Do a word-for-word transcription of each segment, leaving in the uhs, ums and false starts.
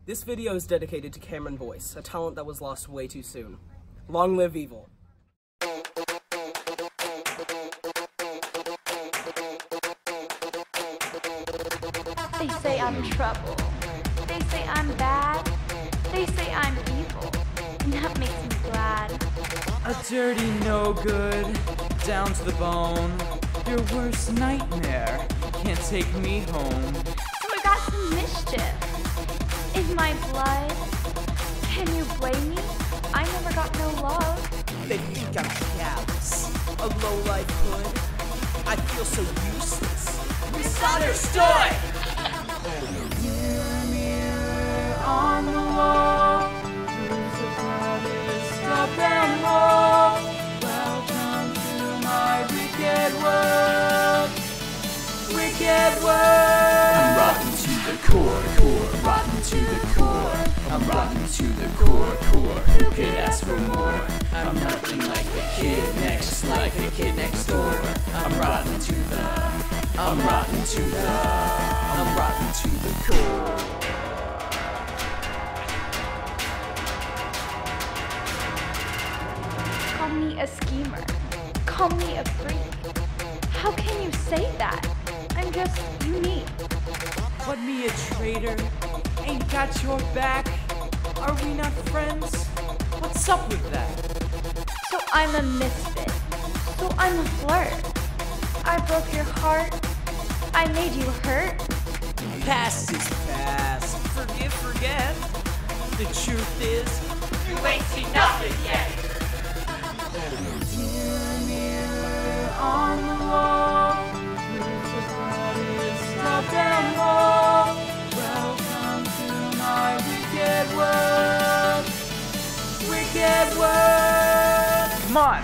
This video is dedicated to Cameron Boyce, a talent that was lost way too soon. Long live evil. They say I'm trouble. They say I'm bad. They say I'm evil. And that makes me glad. A dirty no good, down to the bone. Your worst nightmare can't take me home. So I got some mischief in my blood. Can you blame me? I never got no love. They think I'm callous, a low-life hood. I feel so useless, misunderstood. Mirror, mirror on the wall, who's the proudest of them all? Welcome to my wicked world, wicked world. I'm rotten to the core, core, rotten to the core. I'm rotten to the core, core. Who could ask for more? I'm nothing like the kid next, like the kid next door. I'm rotten to the, I'm rotten to the, I'm rotten to the core. Call me a schemer. Call me a freak. How can you say that? I'm just unique. What, me a traitor? Ain't got your back? Are we not friends? What's up with that? So I'm a misfit. So I'm a flirt. I broke your heart. I made you hurt. Past is past. Forgive, forget. The truth is, you ain't seen nothing yet. Mirror, mirror on the wall, who's the proudest of them all? Welcome to my wicked world, wicked world. Come on.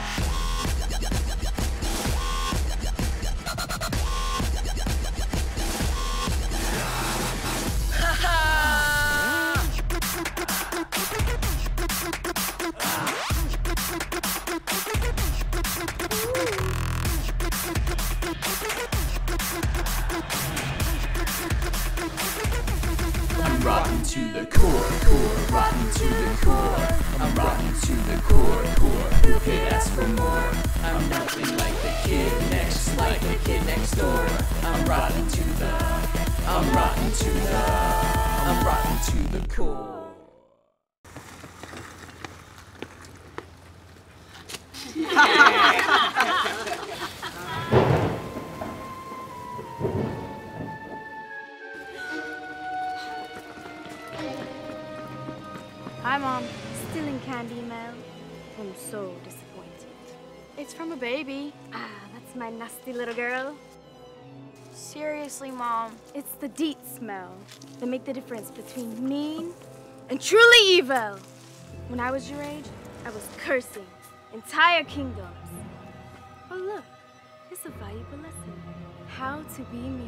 I'm rotten to the core, core, rotten to the core. I'm rotten to the core, core. Who could ask for more? I'm nothing like the kid next, like the kid next door. I'm rotten to the, I'm rotten to the, I'm rotten to the core. Hi, Mom. Still in candy, Mel. I'm so disappointed. It's from a baby. Ah, that's my nasty little girl. Seriously, Mom. It's the deets, Mel, that make the difference between mean and truly evil. When I was your age, I was cursing entire kingdoms. But look, it's a valuable lesson. How to be me.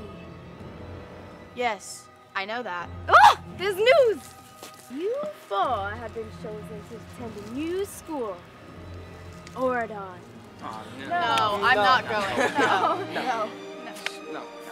Yes, I know that. Oh, there's news! You four have been chosen to attend a new school. Ordon. Oh, no. No, I'm not going. No, no, no. No.